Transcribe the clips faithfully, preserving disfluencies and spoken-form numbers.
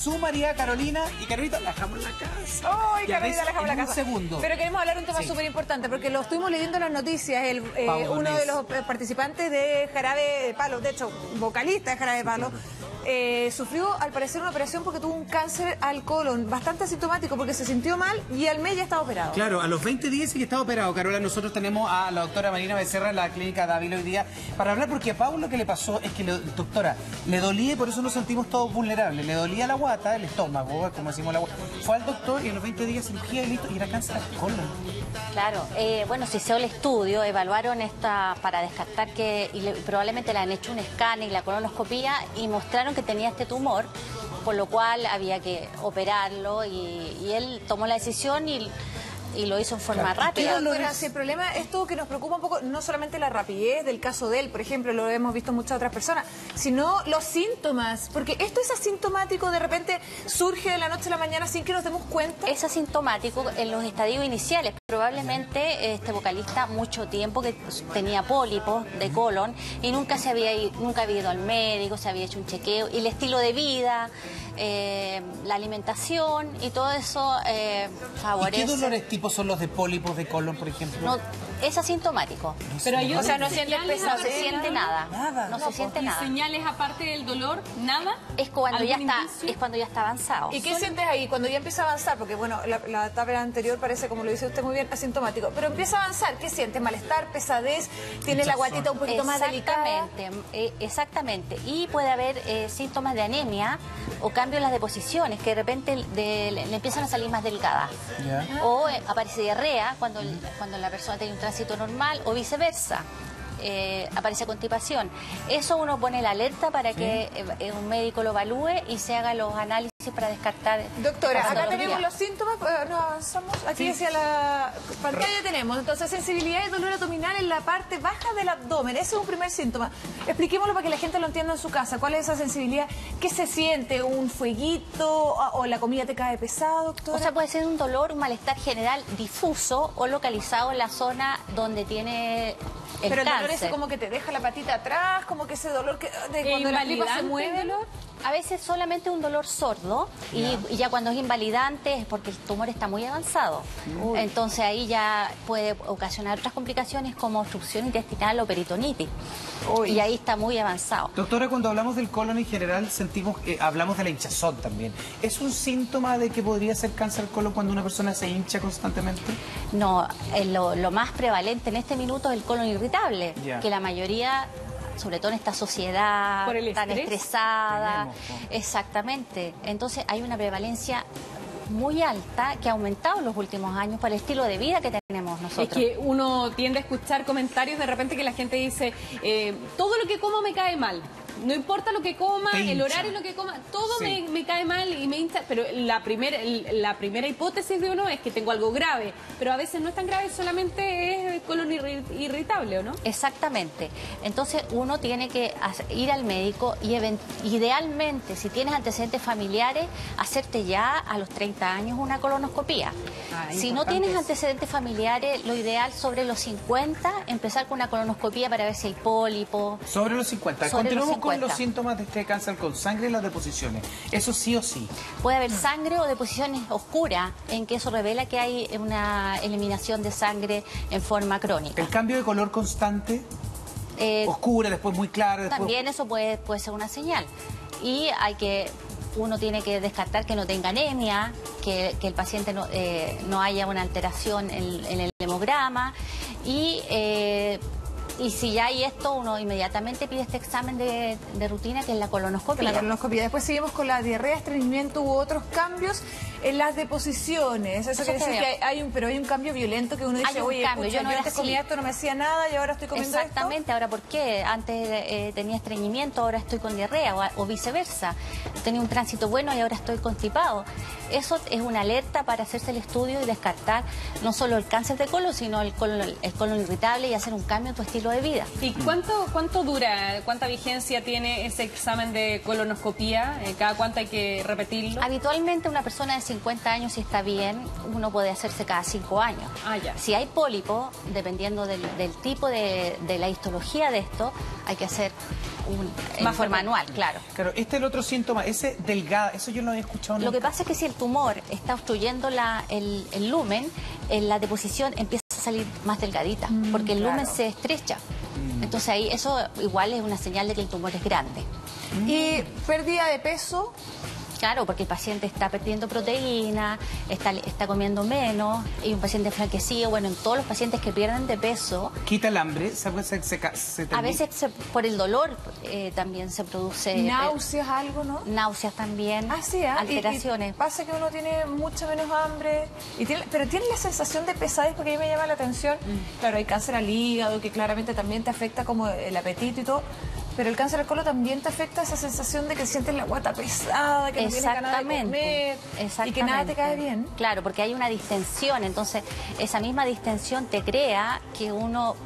su María Carolina y Carolita la dejamos en la casa. ¡Ay, Carolita, la dejamos en la casa! Segundo. Pero queremos hablar de un tema Sí. súper importante, porque lo estuvimos leyendo en las noticias. El, eh, uno de los participantes de Jarabe de Palo, de hecho, vocalista de Jarabe de Palo, eh, sufrió al parecer una operación porque tuvo un cáncer al colon, bastante asintomático, porque se sintió mal y al mes ya estaba operado. Claro, a los veinte días sí que estaba operado. Carola, nosotros tenemos a la doctora Marina Becerra en la clínica Dávila hoy día para hablar, porque a Pau lo que le pasó es que, le, doctora, le dolía y por eso nos sentimos todos vulnerables. Le dolía la guata, el estómago, como decimos la guata. Fue al doctor y a los veinte días cirugía y listo, y era cáncer al colon. Claro, eh, bueno, se hizo el estudio, evaluaron esta para descartar que, y le, probablemente le han hecho un escáner y la colonoscopía y mostraron que tenía este tumor, por lo cual había que operarlo y, y él tomó la decisión y, y lo hizo en forma Claro. rápida. Pero, doctora, si el problema es todo que nos preocupa un poco, no solamente la rapidez del caso de él, por ejemplo, lo hemos visto en muchas otras personas, sino los síntomas, porque esto es asintomático, de repente surge de la noche a la mañana sin que nos demos cuenta. Es asintomático en los estadios iniciales. Probablemente este vocalista mucho tiempo que tenía pólipos de colon y nunca se había ido, nunca había ido al médico, se había hecho un chequeo, y el estilo de vida, eh, la alimentación y todo eso eh, favorece. ¿Y qué dolores tipo son los de pólipos de colon, por ejemplo? No, es asintomático. No Pero sé. hay O sea, no otras sientes señales pesado, No se aparte- siente nada. Nada. No, No, se siente ¿Y nada. señales aparte del dolor? ¿Nada? Es cuando ya ¿Algún está, indicio? es cuando ya está avanzado. ¿Y qué sientes ahí cuando ya empieza a avanzar? Porque, bueno, la, la etapa anterior parece, como lo dice usted muy bien, asintomático. Pero empieza a avanzar. ¿Qué sientes? ¿Malestar? ¿Pesadez? ¿Tienes la guatita un poquito más delicada? Exactamente, eh, exactamente. Y puede haber eh, síntomas de anemia o cambio en las deposiciones, que de repente de- le, le empiezan a salir más delgadas. Ya. O eh, aparece diarrea cuando, el- cuando la persona tiene un tránsito normal o viceversa. Eh, aparece constipación. Eso uno pone la alerta para que eh, un médico lo evalúe y se haga los análisis para descartar. Doctora, la acá patología. tenemos los síntomas, eh, nos avanzamos, aquí hacia la pantalla tenemos, entonces sensibilidad y dolor abdominal en la parte baja del abdomen, ese es un primer síntoma. Expliquémoslo para que la gente lo entienda en su casa, ¿cuál es esa sensibilidad? ¿Qué se siente? ¿Un fueguito o, o la comida te cae pesada, doctora? O sea, puede ser un dolor, un malestar general difuso o localizado en la zona donde tiene el Pero el dolor cáncer. ese como que te deja la patita atrás, como que ese dolor que de ¿Es cuando la tripa se invalidante mueve. el dolor? A veces solamente un dolor sordo y, y ya cuando es invalidante es porque el tumor está muy avanzado. Entonces ahí ya puede ocasionar otras complicaciones como obstrucción intestinal o peritonitis. Uy. Y ahí está muy avanzado. Doctora, cuando hablamos del colon en general, sentimos que hablamos de la hinchazón también. ¿Es un síntoma de que podría ser cáncer al colon cuando una persona se hincha constantemente? No, eh, lo, lo más prevalente en este minuto es el colon irritable, Ya. que la mayoría, sobre todo en esta sociedad ¿Por el tan estrés? estresada, Tenemos, ¿no? exactamente. Entonces hay una prevalencia muy alta que ha aumentado en los últimos años por el estilo de vida que tenemos nosotros. Es que uno tiende a escuchar comentarios de repente que la gente dice, eh, todo lo que como me cae mal. No importa lo que coma, Te el hincha. horario, lo que coma, todo Sí. me, me cae mal y me hincha. Pero la primera, la primera hipótesis de uno es que tengo algo grave. Pero a veces no es tan grave, solamente es colon irri- irritable, ¿o no? Exactamente. Entonces uno tiene que hacer- ir al médico y even- idealmente, si tienes antecedentes familiares, hacerte ya a los treinta años una colonoscopía. Ah, si no importante tienes eso. antecedentes familiares, lo ideal sobre los cincuenta, empezar con una colonoscopía para ver si hay pólipo. Sobre los cincuenta. Sobre Continuamos los con cincuenta. los síntomas de este cáncer con sangre y las deposiciones. Eso sí o sí. Puede haber sangre o deposiciones oscuras, en que eso revela que hay una eliminación de sangre en forma crónica. El cambio de color constante, Eh, oscura, después muy clara, después... También eso puede, puede ser una señal. Y hay que, uno tiene que descartar que no tenga anemia, que, que el paciente no, eh, no haya una alteración en, en el hemograma. Y, eh, y si ya hay esto, uno inmediatamente pide este examen de, de rutina, que es la colonoscopia. La colonoscopia. Después seguimos con la diarrea, estreñimiento u otros cambios en las deposiciones. Eso, Eso quiere decir te que veo. hay, hay un, pero hay un cambio violento que uno dice, Hay un oye, cambio, escucha, yo no yo era antes así. comía esto, no me hacía nada y ahora estoy comiendo Exactamente, ahora ¿por qué? Antes eh, tenía estreñimiento, ahora estoy con diarrea o, o viceversa. Tenía un tránsito bueno y ahora estoy constipado. Eso es una alerta para hacerse el estudio y descartar no solo el cáncer de colon, sino el colon, el colon irritable y hacer un cambio en tu estilo de vida. ¿Y cuánto, cuánto dura, cuánta vigencia tiene ese examen de colonoscopía? Eh, ¿Cada cuánto hay que repetirlo? Habitualmente una persona de cincuenta años, si está bien, uno puede hacerse cada cinco años. Ah, ya. Si hay pólipo, dependiendo del, del tipo de, de la histología de esto, hay que hacer un, en Más forma frecuente. anual, claro. Claro, este es el otro síntoma, ese delgado, eso yo no había escuchado Lo que nunca. pasa es que si el tumor está obstruyendo la, el, el lumen, en la deposición empieza a salir más delgadita, porque el lumen claro. se estrecha. Entonces ahí eso igual es una señal de que el tumor es grande. Y pérdida de peso. Claro, porque el paciente está perdiendo proteína, está, está comiendo menos, y un paciente enflaquecido. Bueno, en todos los pacientes que pierden de peso, Quita el hambre, se, se, se, se a termina. veces se- por el dolor eh, también se produce... eh, Náuseas, algo, ¿no? náuseas también, Ah, sí, ¿ah? Y- y alteraciones. pasa que uno tiene mucha menos hambre, y tiene, pero tiene la sensación de pesadez, porque a mí me llama la atención. Mm. Claro, hay cáncer al hígado, que claramente también te afecta como el apetito y todo, pero el cáncer al colon también te afecta esa sensación de que sientes la guata pesada, que no tienes ganas de comer, y que nada te cae bien. Claro, porque hay una distensión, entonces esa misma distensión te crea que uno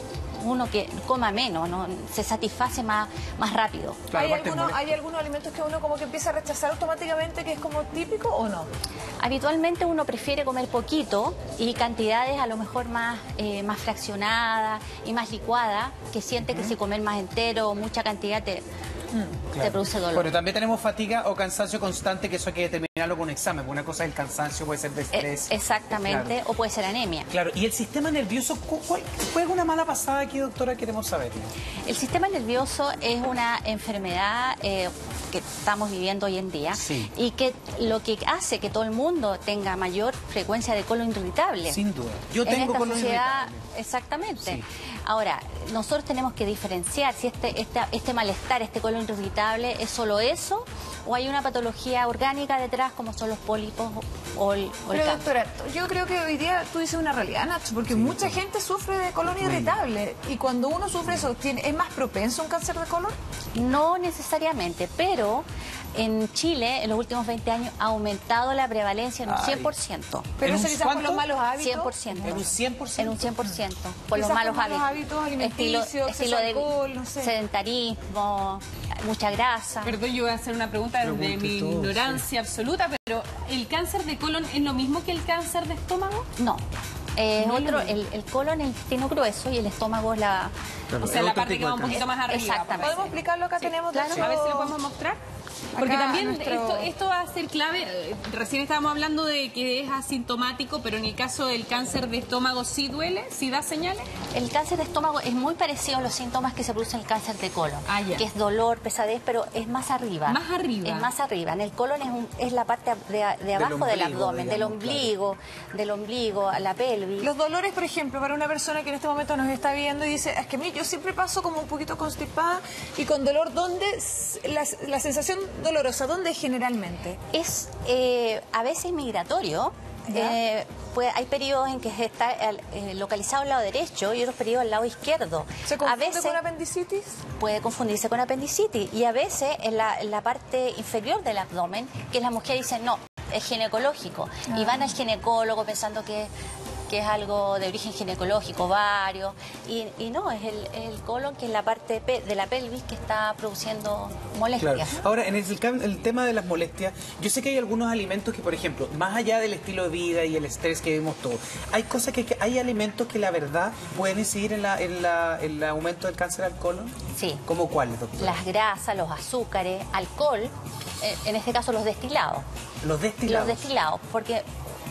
uno que coma menos, ¿no? Se satisface más, más rápido. Claro, ¿Hay, aparte es algunos, molesto. ¿Hay algunos alimentos que uno como que empieza a rechazar automáticamente, que es como típico o no? Habitualmente uno prefiere comer poquito y cantidades a lo mejor más, eh, más fraccionadas y más licuadas, que siente que si comer más entero o mucha cantidad te, te Claro. produce dolor. Bueno, también tenemos fatiga o cansancio constante, que eso hay que determinarlo con un examen. Una cosa es el cansancio, puede ser de Eh, estrés. exactamente, Claro. o puede ser anemia. Claro, y el sistema nervioso, ¿cu- cuál, ¿fue alguna mala pasada aquí, doctora? Queremos saber. El sistema nervioso es una enfermedad eh, que estamos viviendo hoy en día Sí. y que lo que hace que todo el mundo tenga mayor frecuencia de colon irritable. Sin duda. Yo En tengo esta colon sociedad, irritable. exactamente. Sí. Ahora, nosotros tenemos que diferenciar si este, este, este malestar, este colon irritable, es solo eso o hay una patología orgánica detrás, como son los pólipos o el, o el Pero cáncer. doctora, yo creo que hoy día tú dices una realidad, Nacho, porque mucha gente sufre de colon irritable, y cuando uno sufre eso, ¿tiene- ¿es más propenso a un cáncer de colon? No necesariamente, pero en Chile en los últimos veinte años ha aumentado la prevalencia en un Ay. cien por ciento. Pero ¿En eso un quizás por cuánto? los malos hábitos. cien por ciento. ¿En un cien por ciento? En un cien por ciento. Por los Quizás malos por malos hábitos. hábitos alimenticios, exceso de alcohol, no sé. sedentarismo, mucha grasa. Perdón, yo voy a hacer una pregunta desde Pregunte mi todo, ignorancia absoluta, pero ¿el cáncer de colon es lo mismo que el cáncer de estómago? No. Eh, No es lo otro, mismo. el, el colon es el intestino grueso y el estómago es la... Claro, O sea, es la otro parte que tipo de va un poquito cáncer. más arriba. Exactamente. ¿Podemos explicarlo? Acá tenemos, de claro. hecho, A ver si lo podemos mostrar. Porque Acá también nuestro- esto, esto va a ser clave. Eh, Recién estábamos hablando de que es asintomático, pero en el caso del cáncer de estómago sí duele, sí da señales. El cáncer de estómago es muy parecido a los síntomas que se producen en el cáncer de colon, Ah, ya. que es dolor, pesadez, pero es más arriba. Más arriba. Es más arriba. En el colon es, un- es la parte de, de abajo del, ombligo, abdomen, del digamos, ombligo, del ombligo a la pelvis. los dolores, por ejemplo, para una persona que en este momento nos está viendo y dice, es que a mí yo siempre paso como un poquito constipada y con dolor, ¿dónde s- la, la sensación dolorosa, dónde generalmente? Es eh, a veces migratorio. Ya. Eh, pues hay periodos en que está eh, localizado al lado derecho y otros periodos al lado izquierdo. ¿Se a confunde veces con apendicitis? puede confundirse con apendicitis y a veces en la, en la parte inferior del abdomen, que las mujeres dicen no, es ginecológico, y van al ginecólogo pensando que, que es algo de origen ginecológico, varios, y, y no, es el, el colon, que es la parte pe- de la pelvis que está produciendo Claro. molestias. Ahora, en el, cam- el tema de las molestias, yo sé que hay algunos alimentos que, por ejemplo, más allá del estilo de vida y el estrés que vemos todos, hay cosas que, que hay alimentos que la verdad pueden incidir en, la, en, la, en el aumento del cáncer al colon. Sí. ¿Cómo cuáles, doctor? Las grasas, los azúcares, alcohol, eh, en este caso los destilados. Los destilados. Los destilados, porque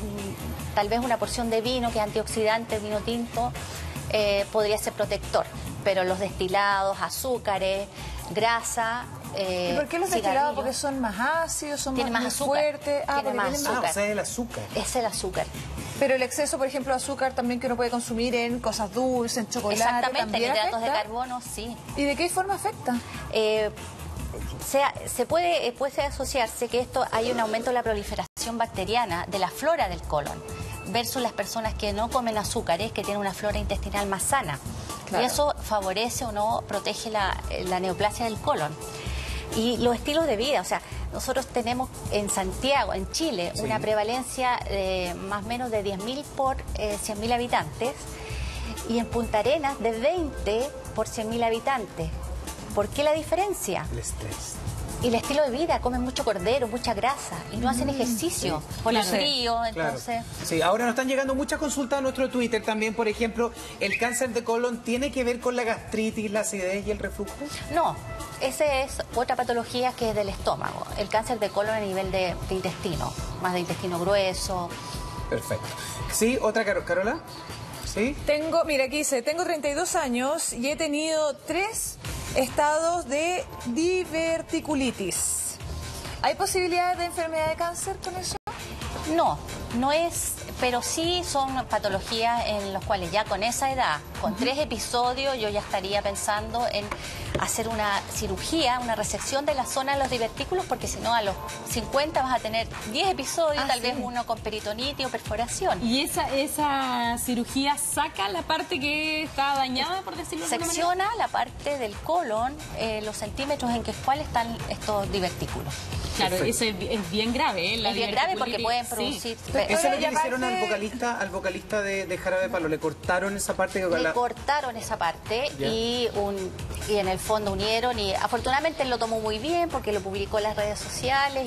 mm, tal vez una porción de vino, que es antioxidante, vino tinto, eh, podría ser protector, pero los destilados, azúcares, grasa... eh, ¿Y por qué los cigarrillos, destilados? ¿Porque son más ácidos, son Tiene más, más muy azúcar. fuertes? Ah, Tiene porque más tienen Ah, azúcar. o sea, el azúcar. Es el azúcar. Pero el exceso, por ejemplo, de azúcar también que uno puede consumir en cosas dulces, en chocolate, Exactamente, también hidratos de afecta. carbono, sí. ¿Y de qué forma afecta? Eh, sea, se puede, eh, puede asociarse que esto hay un aumento de la proliferación bacteriana de la flora del colon versus las personas que no comen azúcares, que tienen una flora intestinal más sana. Claro. Y eso favorece o no protege la, la neoplasia del colon. Y los estilos de vida, o sea, nosotros tenemos en Santiago, en Chile, Sí. una prevalencia de más o menos de diez mil por eh, cien mil habitantes y en Punta Arenas de veinte por cien mil habitantes. ¿Por qué la diferencia? El estrés. y el estilo de vida, comen mucho cordero, mucha grasa y no hacen ejercicio sí. por el Claro. frío, entonces... Claro. Sí, ahora nos están llegando muchas consultas a nuestro Twitter también, por ejemplo, ¿el cáncer de colon tiene que ver con la gastritis, la acidez y el reflujo? No, esa es otra patología que es del estómago, el cáncer de colon a nivel de, de intestino, más de intestino grueso. Perfecto. ¿Sí? ¿Otra, Caro- Carola? ¿Sí? Tengo, mira, aquí dice, tengo treinta y dos años y he tenido tres estados de diverticulitis. ¿Hay posibilidades de enfermedad de cáncer con eso? No, no es, pero sí son patologías en las cuales ya con esa edad, con tres episodios, yo ya estaría pensando en hacer una cirugía, una resección de la zona de los divertículos, porque si no a los cincuenta vas a tener diez episodios, Ah, tal sí. vez uno con peritonitis o perforación. ¿Y esa, esa cirugía saca la parte que está dañada, por decirlo de alguna manera? Secciona la parte del colon, eh, los centímetros en que cuál están estos divertículos. Claro, Perfecto. eso es, es bien grave, ¿eh? La Es bien grave porque diverticulitis. pueden Sí. producir... Eso es lo que y le hicieron al aparte- vocalista, al vocalista de, de Jarabe de Palo, le cortaron esa parte. Que Le la... cortaron esa parte Ya. y, un, y en el fondo unieron y afortunadamente él lo tomó muy bien porque lo publicó en las redes sociales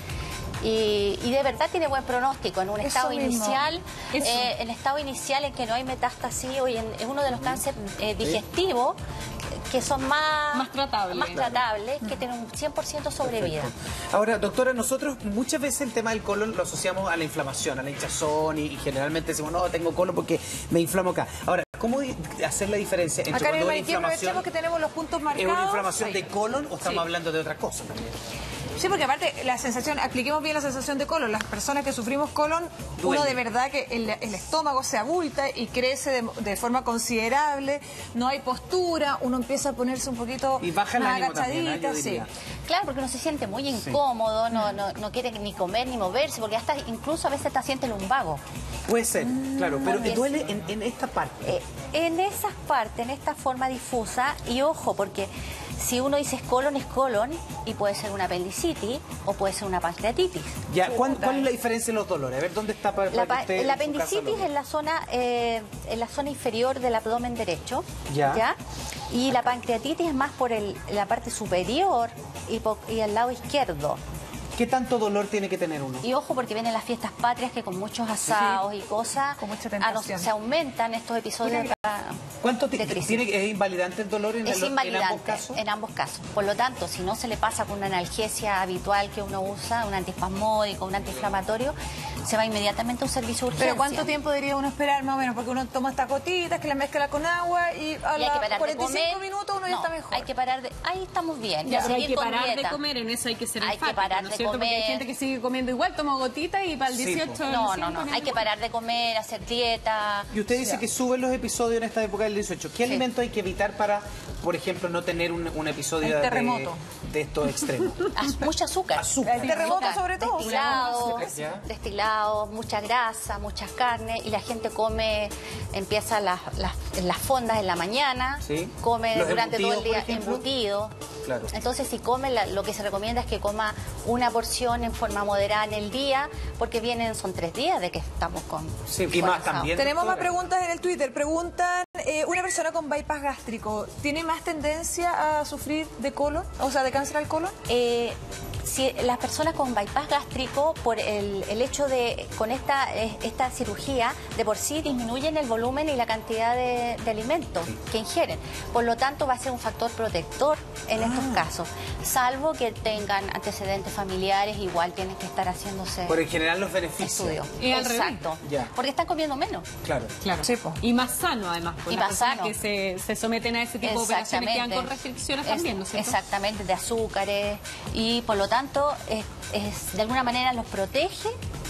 y, y, y de verdad tiene buen pronóstico en un Eso estado mismo. inicial, Eso. eh, en estado inicial en que no hay metástasis, hoy en, es uno de los cánceres eh, digestivos que son más, Más tratables. más tratables, que tienen un cien por ciento sobrevida. Perfecto. Ahora, doctora, nosotros muchas veces el tema del colon lo asociamos a la inflamación, a la hinchazón y, y generalmente decimos, no, tengo colon porque me inflamo acá. Ahora, ¿cómo di- hacer la diferencia entre Acá en el cuando una maniquí inflamación aprovechemos que tenemos los puntos es marcados. una inflamación Sí. de colon o estamos Sí. hablando de otra cosa también? Sí, porque aparte la sensación, expliquemos bien la sensación de colon. Las personas que sufrimos colon, Duele. uno de verdad que el, el estómago se abulta y crece de, de forma considerable, no hay postura, uno empieza a ponerse un poquito Y baja el más ánimo también, ¿eh? agachadita, Yo sí. diría. Claro, porque uno se siente muy incómodo, no, no, no quiere ni comer ni moverse, porque hasta incluso a veces hasta siente lumbago. Puede ser, claro, pero porque duele en, en esta parte. Eh, en esas partes, en esta forma difusa, y ojo, porque si uno dice es colon, es colon, y puede ser una apendicitis o puede ser una pancreatitis. Ya, ¿cuál, cuál es la diferencia en los dolores? A ver, ¿dónde está para, La, para pa- que usted la en su casa apendicitis lo- es la zona, eh, en la zona inferior del abdomen derecho, Ya. Y la pancreatitis es más por el- la parte superior y, po- y el lado izquierdo. ¿Qué tanto dolor tiene que tener uno? Y ojo porque vienen las fiestas patrias que con muchos asados y cosas Con mucha a nos- tentación. se aumentan estos episodios de, ¿Cuánto de ti- crisis. tiene, es invalidante el dolor en, Es el- en invalidante ambos casos? en ambos casos. Por lo tanto, si no se le pasa con una analgesia habitual que uno usa, un antiespasmódico, un antiinflamatorio, se va inmediatamente a un servicio de urgencia. Pero ¿cuánto tiempo debería uno esperar más o menos? Porque uno toma estas gotitas, que las mezcla con agua y a Y hay que las parar de cuarenta y cinco comer. minutos uno ya No, está mejor. Hay que parar de... Ahí estamos bien. Ya, y pero hay seguir que con parar dieta. de comer, en eso hay que ser Hay que enfático, parar ¿no es de cierto? Porque hay comer. gente que sigue comiendo igual, toma gotitas y para el Sí, dieciocho... po. No, sé, no, no. ponen Hay que igual. parar de comer, hacer dieta. Y usted dice que suben los episodios en esta época del dieciocho. ¿Qué Sí. alimento hay que evitar para, por ejemplo, no tener un, un episodio El de, terremoto. de estos extremos? Az- mucho azúcar. Azúcar. El terremoto sobre todo. Destilado, Ya. destilado, mucha grasa, mucha carne y la gente come, empieza las, las, en las fondas en la mañana, Sí. come Los durante todo el embutidos, día por ejemplo. embutido. Claro. Entonces si come, la- lo que se recomienda es que coma una porción en forma moderada en el día, porque vienen, son tres días de que estamos con... Sí, y con más asado. también. Tenemos más doctora. preguntas en el Twitter. Preguntan, eh, ¿una persona con bypass gástrico tiene más tendencia a sufrir de colon? O sea, de cáncer al colon. Eh, si las personas con bypass gástrico, por el, el hecho de, con esta, eh, esta cirugía, de por sí disminuyen el volumen y la cantidad de, de alimentos que ingieren. Por lo tanto, va a ser un factor protector en estos casos. Salvo que tengan antecedentes familiares, igual tienen que estar haciéndose Por en general los beneficios. estudios. Y al revés. Exacto. Ya. Porque están comiendo menos. Claro. Claro. Sí, po. Y más sano, además. Pues Y las más personas sano. que se, se someten a ese tipo de operaciones quedan con restricciones Es- también, ¿no es cierto? Exactamente, de azúcares. Y por lo tanto, es, es- de alguna manera los protege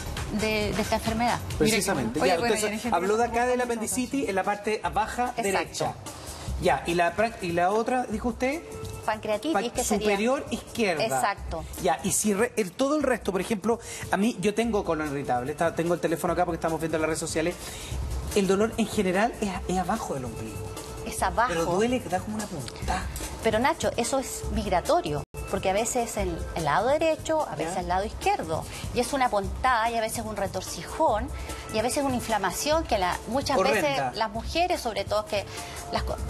de, de esta enfermedad. Precisamente. Oye, Ya, bueno, entonces, y hay gente habló que de no acá come de la mucho, apendicitis en la parte baja Exacto. derecha. Ya, y la, prac- y la otra, dijo usted, Pancreatitis, pa- que sería... superior izquierda. Exacto. Ya, y si re- el, todo el resto, por ejemplo, a mí yo tengo colon irritable, está- tengo el teléfono acá porque estamos viendo en las redes sociales, el dolor en general es, es abajo del ombligo. Es abajo. Pero duele que da como una punta. Pero Nacho, eso es migratorio, porque a veces el, el lado derecho, a veces Ya. el lado izquierdo. Y es una puntada, y a veces un retorcijón, y a veces una inflamación que la, muchas Horrenda. veces las mujeres, sobre todo, que las, co-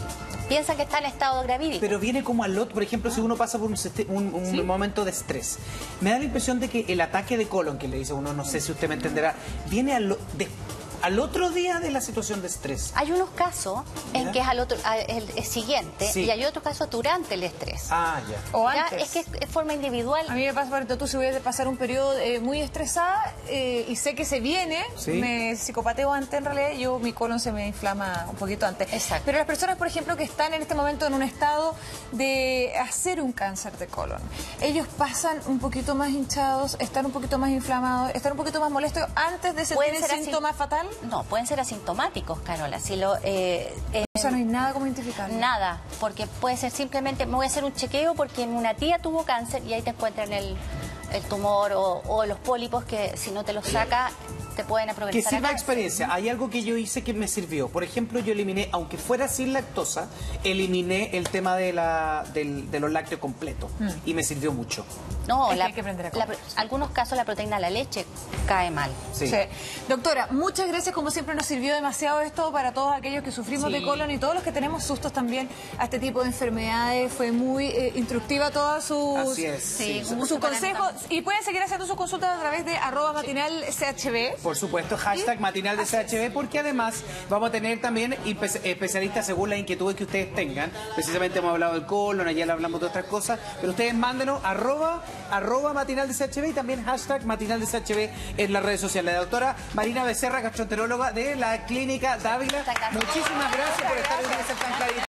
piensan que está en estado gravídico. Pero viene como al otro, por ejemplo, si uno pasa por un, seste- un- un ¿Sí? momento de estrés. Me da la impresión de que el ataque de colon, que le dice uno, no sé si usted me entenderá, viene al, o- de- al otro día de la situación de estrés. Hay unos casos ¿Ya? en que es al otro, a- el, el siguiente Sí. y hay otros casos durante el estrés. Ah, ya. O Ya, antes. es que es, es forma individual. A mí me pasa, por ejemplo, tú si voy a pasar un periodo eh, muy estresada eh, y sé que se viene, Sí. me psicopateo antes en realidad, yo mi colon se me inflama un poquito antes. Exacto. Pero las personas, por ejemplo, que están en este momento en un estado de hacer un cáncer de colon, ellos pasan un poquito más hinchados, están un poquito más inflamados, están un poquito más molestos antes de sentir el así- síntoma fatal. No, pueden ser asintomáticos, Carola. Si lo, eh, eh, O sea, no hay nada como identificarlo. Nada, porque puede ser simplemente, me voy a hacer un chequeo porque una tía tuvo cáncer y ahí te encuentran el, el tumor o, o los pólipos que si no te los saca te pueden aprovechar. Que sirva de experiencia. Hay algo que yo hice que me sirvió. Por ejemplo, yo eliminé, aunque fuera sin lactosa, eliminé el tema de, la, del- de los lácteos completos. Y me sirvió mucho. No, Es que la- hay que aprender a la- comer. algunos casos la proteína de la leche cae mal. Sí. Sí. Doctora, muchas gracias. Como siempre nos sirvió demasiado esto para todos aquellos que sufrimos Sí. de colon y todos los que tenemos sustos también a este tipo de enfermedades. Fue muy eh, instructiva toda su, Así es. Sí, sí. mucho su para consejo. anotar. Y pueden seguir haciendo sus consultas a través de arroba matinal C H B. Por supuesto, hashtag matinal de C H B, porque además vamos a tener también espe- especialistas según las inquietudes que ustedes tengan. Precisamente hemos hablado del colon, ayer hablamos de otras cosas, pero ustedes mándenos arroba, arroba matinal de C H B y también hashtag matinal de C H B en las redes sociales. La doctora Marina Becerra, gastroenteróloga de la Clínica Dávila. Muchas gracias. Muchísimas gracias por estar en esa tan clarita.